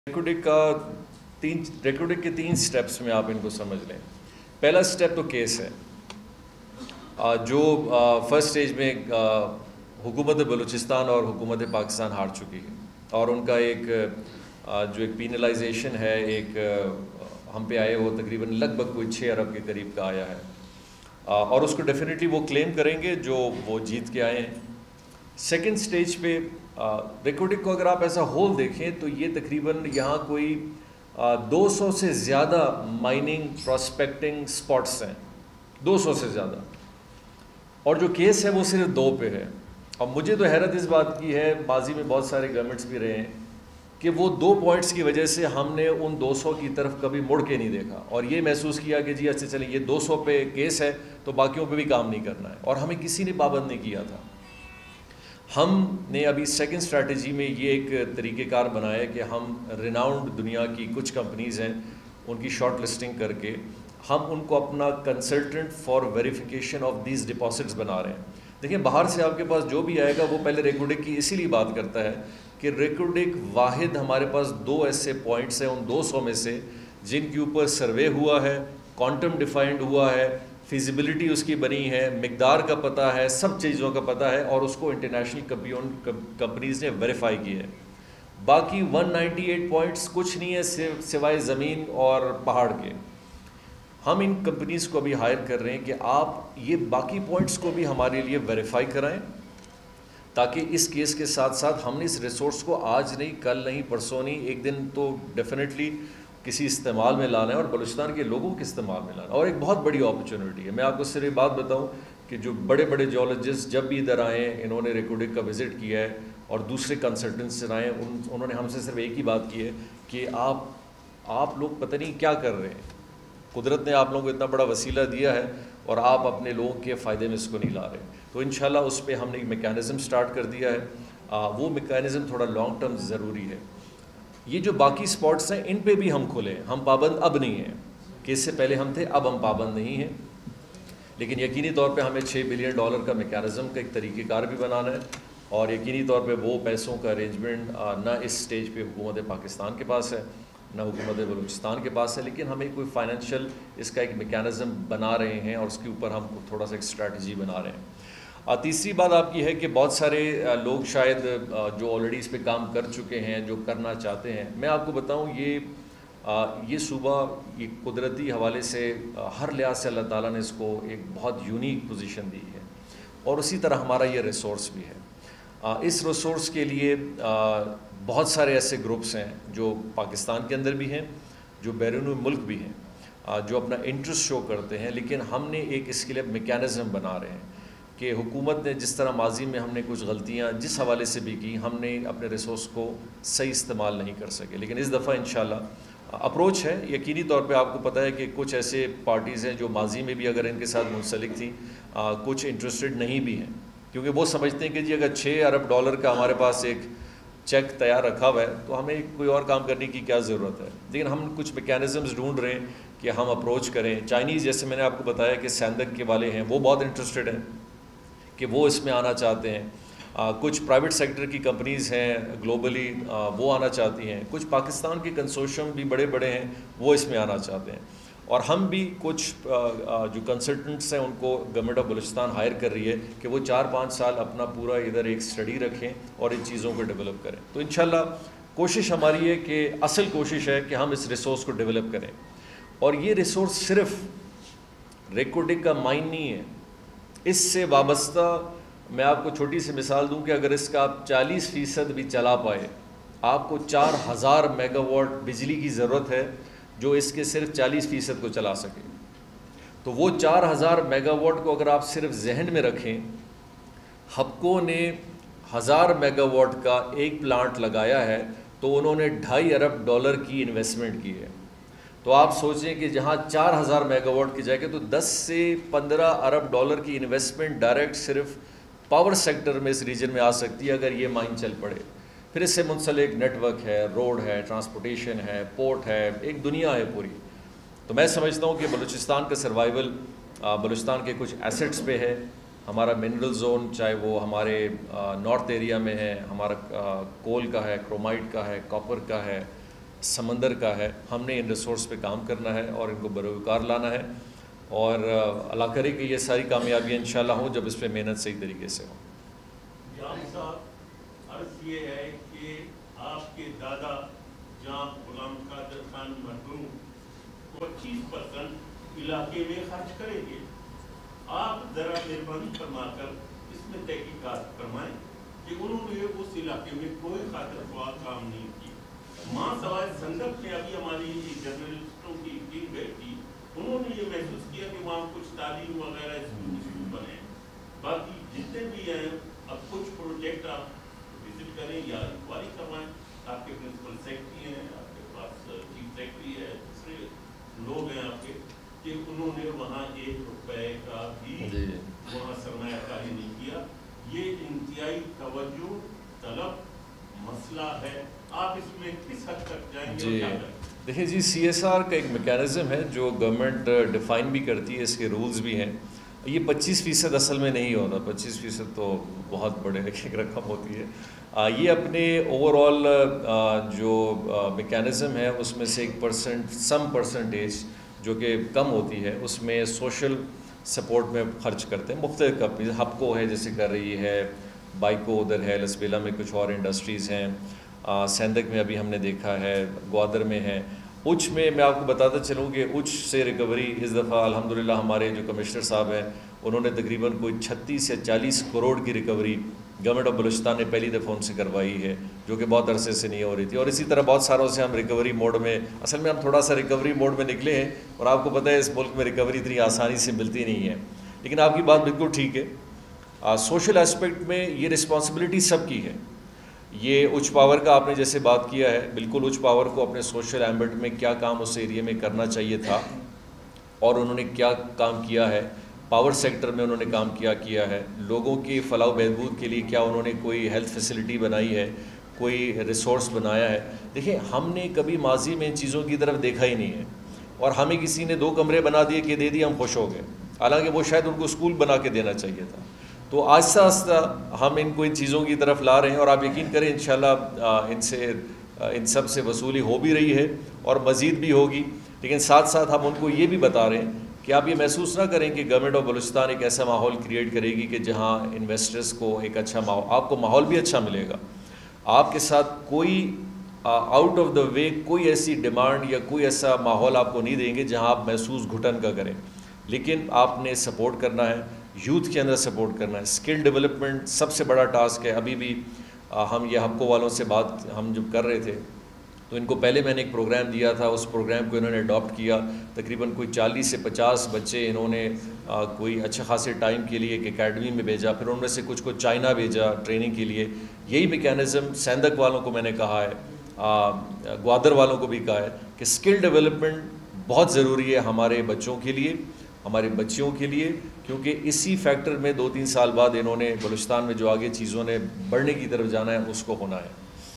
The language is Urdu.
ریکوڈک کے تین سٹیپس میں آپ ان کو سمجھ لیں. پہلا سٹیپ تو کیس ہے جو فرسٹ سٹیج میں حکومت بلوچستان اور حکومت پاکستان ہار چکی ہے، اور ان کا ایک جو ایک پینلائزیشن ہے ایک ہم پہ آئے وہ تقریباً لگ بھگ کوئی 6 ارب کے قریب کا آیا ہے، اور اس کو ڈیفینیٹلی وہ کلیم کریں گے جو وہ جیت کے آئے ہیں. سیکنڈ سٹیج پہ ریکوڈک کو اگر آپ ایسا ہول دیکھیں تو یہ تقریباً یہاں کوئی 200 سے زیادہ مائننگ پراسپیکٹنگ سپاٹس ہیں، 200 سے زیادہ، اور جو کیس ہے وہ صرف 2 پہ ہے. اور مجھے تو حیرت اس بات کی ہے، ماضی میں بہت سارے گورنمنٹس بھی رہے ہیں کہ وہ 2 پوائنٹس کی وجہ سے ہم نے ان 200 کی طرف کبھی مڑ کے نہیں دیکھا اور یہ محسوس کیا کہ جی اچھا چلیں یہ 200 پہ کیس ہے تو باقیوں پہ بھی کام نہیں کرنا ہے، اور ہمیں کسی نے پابند نہیں کیا تھا. ہم نے ابھی سیکنڈ اسٹریٹجی میں یہ ایک طریقہ کار بنایا کہ ہم ریناؤنڈ دنیا کی کچھ کمپنیز ہیں ان کی شارٹ لسٹنگ کر کے ہم ان کو اپنا consultant for verification of these deposits بنا رہے ہیں. دیکھیں باہر سے آپ کے پاس جو بھی آئے گا وہ پہلے ریکوڈک کی اسی لیے بات کرتا ہے کہ ریکوڈک واحد ہمارے پاس 2 ایسے پوائنٹس ہیں ان 200 میں سے جن کے اوپر سروے ہوا ہے، کوانٹم ڈیفائنڈ ہوا ہے، فیزیبلٹی اس کی بنی ہے، مقدار کا پتہ ہے، سب چیزوں کا پتہ ہے، اور اس کو انٹرنیشنل کمپنیز نے ویریفائی کیا ہے. باقی 198 پوائنٹس کچھ نہیں ہے سوائے زمین اور پہاڑ کے. ہم ان کمپنیز کو ابھی ہائر کر رہے ہیں کہ آپ یہ باقی پوائنٹس کو بھی ہمارے لیے ویریفائی کرائیں، تاکہ اس کیس کے ساتھ ساتھ ہم نے اس ریسورس کو آج نہیں، کل نہیں، پرسوں نہیں، ایک دن تو ڈیفینیٹلی کسی استعمال میں لانا ہے اور بلوچستان کے لوگوں کے استعمال میں لانا ہے. اور ایک بہت بڑی اپرچونٹی ہے. میں آپ کو صرف ایک بات بتاؤں کہ جو بڑے بڑے جیولوجسٹ جب بھی ادھر آئے ہیں انہوں نے ریکوڈک کا وزٹ کیا ہے اور دوسرے کنسلٹنٹس سے آئے ہیں، انہوں نے ہم سے صرف ایک ہی بات کی ہے کہ آپ لوگ پتہ نہیں کیا کر رہے ہیں. قدرت نے آپ لوگوں کو اتنا بڑا وسیلہ دیا ہے اور آپ اپنے لوگوں کے فائدے میں اس کو نہیں لا رہے. تو انشاءاللہ اس پہ ہم نے ایک میکینزم سٹارٹ کر دیا ہے. وہ میکینزم تھوڑا لانگ ٹرم ضروری ہے. یہ جو باقی سپاٹس ہیں ان پہ بھی ہم کھلے ہیں، ہم پابند اب نہیں ہیں کہ اس سے پہلے ہم تھے، اب ہم پابند نہیں ہیں. لیکن یقینی طور پہ ہمیں $6 بلین کا میکینزم کا ایک طریقہ کار بھی بنانا ہے، اور یقینی طور پہ وہ پیسوں کا ارینجمنٹ نہ اس سٹیج پہ حکومت پاکستان کے پاس ہے نہ حکومت بلوچستان کے پاس ہے، لیکن ہمیں کوئی فائنینشیل اس کا ایک میکینزم بنا رہے ہیں اور اس کے اوپر ہم تھوڑا سا ایک اسٹریٹجی بنا رہے ہیں. تیسری بات آپ کی ہے کہ بہت سارے لوگ شاید جو آلریڈی اس پہ کام کر چکے ہیں، جو کرنا چاہتے ہیں. میں آپ کو بتاؤں یہ صوبہ یہ قدرتی حوالے سے ہر لحاظ سے اللہ تعالیٰ نے اس کو ایک بہت یونیک پوزیشن دی ہے، اور اسی طرح ہمارا یہ ریسورس بھی ہے. اس ریسورس کے لیے بہت سارے ایسے گروپس ہیں جو پاکستان کے اندر بھی ہیں، جو بیرون ملک بھی ہیں، جو اپنا انٹرسٹ شو کرتے ہیں. لیکن ہم نے ایک اس کے لیے میکینزم بنا رہے ہیں کہ حکومت نے جس طرح ماضی میں ہم نے کچھ غلطیاں جس حوالے سے بھی کی، ہم نے اپنے ریسورس کو صحیح استعمال نہیں کر سکے. لیکن اس دفعہ انشاءاللہ اپروچ ہے. یقینی طور پہ آپ کو پتہ ہے کہ کچھ ایسے پارٹیز ہیں جو ماضی میں بھی اگر ان کے ساتھ منسلک تھیں، کچھ انٹرسٹڈ نہیں بھی ہیں، کیونکہ وہ سمجھتے ہیں کہ جی اگر $6 ارب کا ہمارے پاس ایک چیک تیار رکھا ہوا ہے تو ہمیں کوئی اور کام کرنے کی کیا ضرورت ہے. لیکن ہم کچھ میکینزمز ڈھونڈ رہے ہیں کہ ہم اپروچ کریں. چائنیز جیسے میں نے آپ کو بتایا کہ سیندک کے والے ہیں، وہ بہت انٹرسٹڈ ہیں کہ وہ اس میں آنا چاہتے ہیں. کچھ پرائیویٹ سیکٹر کی کمپنیز ہیں گلوبلی وہ آنا چاہتی ہیں. کچھ پاکستان کے کنسورشیم بھی بڑے بڑے ہیں وہ اس میں آنا چاہتے ہیں. اور ہم بھی کچھ جو کنسلٹنٹس ہیں ان کو گورنمنٹ آف بلوچستان ہائر کر رہی ہے کہ وہ 4-5 سال اپنا پورا ادھر ایک اسٹڈی رکھیں اور ان چیزوں کو ڈیولپ کریں. تو انشاءاللہ کوشش ہماری ہے کہ اصل کوشش ہے کہ ہم اس ریسورس کو ڈیولپ کریں. اور یہ ریسورس صرف ریکوڈک کا مائن نہیں ہے، اس سے وابستہ میں آپ کو چھوٹی سی مثال دوں کہ اگر اس کا آپ 40% بھی چلا پائے، آپ کو 4000 میگا واٹ بجلی کی ضرورت ہے جو اس کے صرف 40% کو چلا سکے. تو وہ 4000 میگا واٹ کو اگر آپ صرف ذہن میں رکھیں، ہپکو نے 1000 میگا واٹ کا ایک پلانٹ لگایا ہے تو انہوں نے $2.5 ارب کی انویسٹمنٹ کی ہے. تو آپ سوچیں کہ جہاں 4000 میگا واٹ کی جائے گا تو 10 سے 15 ارب ڈالر کی انویسٹمنٹ ڈائریکٹ صرف پاور سیکٹر میں اس ریجن میں آ سکتی ہے اگر یہ مائن چل پڑے. پھر اس سے منسلک نیٹ ورک ہے، روڈ ہے، ٹرانسپورٹیشن ہے، پورٹ ہے، ایک دنیا ہے پوری. تو میں سمجھتا ہوں کہ بلوچستان کا سروائیول بلوچستان کے کچھ ایسٹس پہ ہے. ہمارا منرل زون چاہے وہ ہمارے نارتھ ایریا میں ہے، ہمارا کول کا ہے، کرومائٹ کا ہے، کاپر کا ہے، سمندر کا ہے. ہم نے ان ریسورس پہ کام کرنا ہے اور ان کو بروکار لانا ہے, اور اللہ کرے کہ یہ ساری کامیابیاں انشاءاللہ ہوں جب اس پہ محنت صحیح طریقے سے ہو. جان صاحب عرض یہ ہے کہ آپ کے دادا جناب غلام قادر خان مرحوم 25% علاقے میں خرچ کریں گے. آپ ذرا مہربانی فرما کر اس میں تحقیقات فرمائیں کہ انہوں نے اس علاقے میں کوئی خاطر خواہ کام نہیں کی. ماں سوائے سندک میں ابھی ہماری جرنلسٹوں کی ٹیم گئی تھی, انہوں نے یہ محسوس کیا کہ وہاں کچھ تعلیم وغیرہ اسکول بنے. باقی جتنے بھی ہیں اب کچھ پروجیکٹ آپ وزٹ کریں یا انکوائری کروائیں. آپ کے پرنسپل سیکرٹری ہیں, آپ کے پاس چیف سیکرٹری ہے, دوسرے لوگ ہیں آپ کے, کہ انہوں نے وہاں 1 روپے کا بھی وہاں سرمایہ کاری نہیں کیا. یہ انتہائی توجہ طلب مسئلہ ہے. آپ اس میں کس حد تک جائیں گے؟ جی دیکھیں جی, CSR کا ایک میکینزم ہے جو گورنمنٹ ڈیفائن بھی کرتی ہے, اس کے رولز بھی ہیں. یہ 25% اصل میں نہیں ہوتا, 25% تو بہت بڑے ایک رقم ہوتی ہے. یہ اپنے اوور آل جو میکینزم ہے اس میں سے 1% سم پرسنٹیج جو کہ کم ہوتی ہے اس میں سوشل سپورٹ میں خرچ کرتے ہیں. مختلف کمپنیز, ہپکو ہے جیسے کر رہی ہے, بائیکو ادھر ہے, لسبیلا میں کچھ اور انڈسٹریز ہیں, سیندک میں ابھی ہم نے دیکھا ہے, گوادر میں ہے. اچ میں آپ کو بتاتا چلوں کہ اچ سے ریکوری اس دفعہ الحمدللہ ہمارے جو کمشنر صاحب ہیں انہوں نے تقریباً کوئی 36 یا 40 کروڑ کی ریکوری گورنمنٹ آف بلوچستان نے پہلی دفعہ ان سے کروائی ہے, جو کہ بہت عرصے سے نہیں ہو رہی تھی. اور اسی طرح بہت ساروں سے ہم ریکوری موڈ میں, اصل میں ہم تھوڑا سا ریکوری موڈ میں نکلے ہیں, اور آپ کو پتہ ہے اس ملک میں ریکوری اتنی آسانی سے ملتی نہیں ہے. لیکن آپ کی بات بالکل ٹھیک ہے, سوشل اسپیکٹ میں یہ رسپانسبلٹی سب کی ہے. یہ اچ پاور کا آپ نے جیسے بات کیا ہے, بالکل اچ پاور کو اپنے سوشل ایمبٹ میں کیا کام اس ایریے میں کرنا چاہیے تھا اور انہوں نے کیا کام کیا ہے. پاور سیکٹر میں انہوں نے کام کیا ہے. لوگوں کی فلاح و بہبود کے لیے کیا انہوں نے کوئی ہیلتھ فیسلٹی بنائی ہے, کوئی ریسورس بنایا ہے. دیکھیں ہم نے کبھی ماضی میں ان چیزوں کی طرف دیکھا ہی نہیں ہے, اور ہمیں کسی نے 2 کمرے بنا دیے کہ دے دیے ہم خوش ہو گئے, حالانکہ وہ شاید ان کو اسکول بنا کے دینا چاہیے تھا. تو آہستہ آہستہ ہم ان کو ان چیزوں کی طرف لا رہے ہیں, اور آپ یقین کریں انشاءاللہ ان سب سے وصولی ہو بھی رہی ہے اور مزید بھی ہوگی. لیکن ساتھ ساتھ ہم ان کو یہ بھی بتا رہے ہیں کہ آپ یہ محسوس نہ کریں کہ گورنمنٹ آف بلوچستان ایک ایسا ماحول کریٹ کرے گی کہ جہاں انویسٹرز کو ایک اچھا آپ کو ماحول بھی اچھا ملے گا. آپ کے ساتھ کوئی آؤٹ آف دا وے کوئی ایسی ڈیمانڈ یا کوئی ایسا ماحول آپ کو نہیں دیں گے جہاں آپ محسوس گھٹن کا کریں. لیکن آپ نے سپورٹ کرنا ہے, یوتھ کے اندر سپورٹ کرنا ہے. اسکل ڈیولپمنٹ سب سے بڑا ٹاسک ہے. ابھی بھی ہم یہ ہپکو والوں سے بات ہم جب کر رہے تھے تو ان کو پہلے میں نے ایک پروگرام دیا تھا, اس پروگرام کو انہوں نے اڈاپٹ کیا. تقریباً کوئی 40 سے 50 بچے انہوں نے کوئی اچھے خاصے ٹائم کے لیے ایک اکیڈمی میں بھیجا, پھر ان میں سے کچھ کو چائنا بھیجا ٹریننگ کے لیے. یہی میکینزم سیندک والوں کو میں نے کہا ہے, گوادر والوں کو بھی کہا ہے کہ اسکل ڈیولپمنٹ بہت ضروری ہے ہمارے بچوں کے لیے, ہمارے بچیوں کے لیے, کیونکہ اسی فیکٹر میں 2-3 سال بعد انہوں نے بلوچستان میں جو آگے چیزوں نے بڑھنے کی طرف جانا ہے اس کو ہونا ہے.